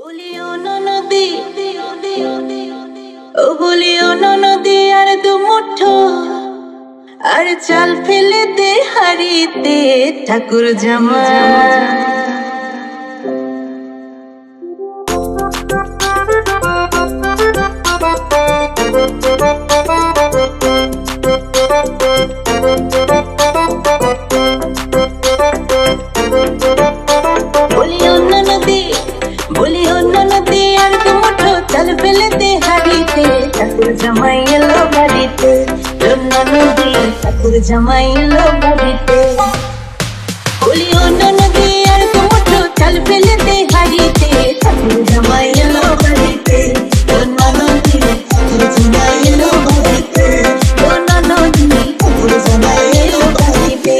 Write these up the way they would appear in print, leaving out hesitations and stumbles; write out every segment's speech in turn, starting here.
বলিও ননদি, ও বলিও ননদি, আর দু মুঠো আর চাল ফেলে দে হাড়িতে ঠাকুর জামাই। বলিও ননদি, আর দু মুঠো চাল ফেলে দে হাড়িতে ঠাকুর জামাই এলো বাড়িতে। ননদি, ঠাকুর জামাই এলো বাড়িতে। বলিও ননদি, আর দু মুঠো চাল ফেলে দে হাড়িতে ঠাকুর জামাই এলো বাড়িতে। ননদি, ঠাকুর জামাই এলো বাড়িতে। ননদি, ঠাকুর জামাই এলো বাড়িতে।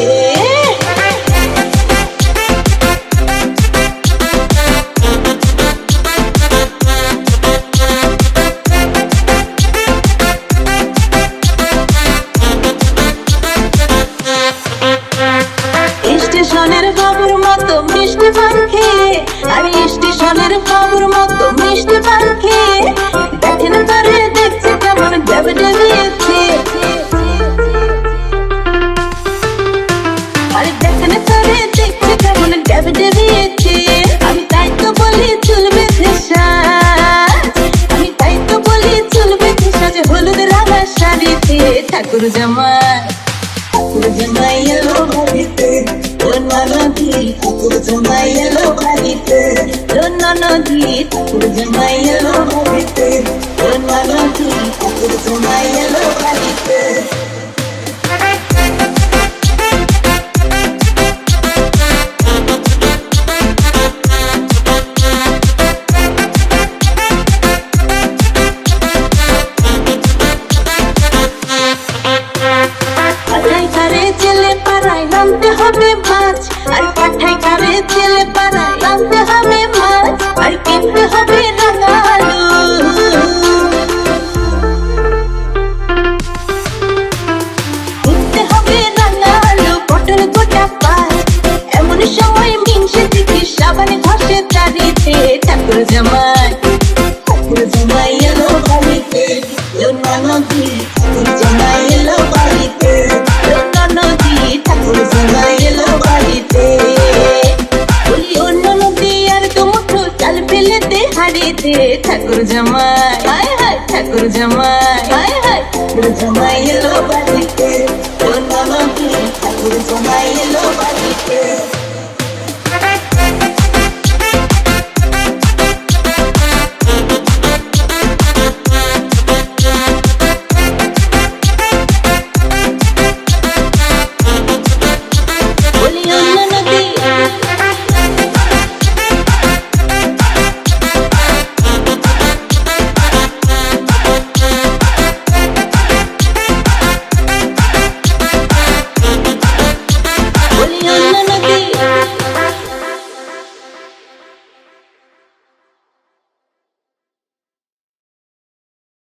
স্টেশনের বাবুর মতো মিষ্টি পান খেয়ে, আর স্টেশনের বাবুর মতো মিষ্টি পান খেয়ে দেখেন তারে দেখছে কেমন ডেবে ডেবিয়েছে। আর দেখেন তারে দেখছে কেমন ডেবে ডেবিয়েছে। আমি তাই তো বলি চুল বেঁধে সাজ, আমি তাই তো বলি চুল বেঁধে সাজ হলুদ রাঙা শাড়িতে ঠাকুর জামাই। ঠাকুর জামাই এলো বাড়িতে। ননদি, ঠাকুর জামাই এলো বাড়িতে। ননদি, ঠাকুর জামাই এলো বাড়িতে। ননদি, ঠাকুর জামাই এলো বাড়িতে। পাঠাই কারে জেলে পাড়ায় নামতে হবে মাছ, আর পাঠাই কারে জেলে পাড়ায় নামতে হবে মাছ, আর কিনতে হবে রাঙা আলু। কিনতে হবে রাঙা আলু, পটল গোটা পাঁচ। এমন সময় মিনসে দেখি সাবানে ঘষে দাঁড়িতে ঠাকুর জামাই। ঠাকুর জামাই এলো বাড়িতে। ননদি, ঠাকুর জামাই এলো বাড়িতে। ননদি, ঠাকুর জামাই এলো বাড়িতে। বলিও ননদি, আর দু মুঠো চাল ফেলে দে হাড়িতে ঠাকুর জামাই। হায় হায় ঠাকুর জামাই, হায় হায় ঠাকুর জামাই এলো বাড়িতে। ননদি, ঠাকুর জামাই এলো বাড়িতে।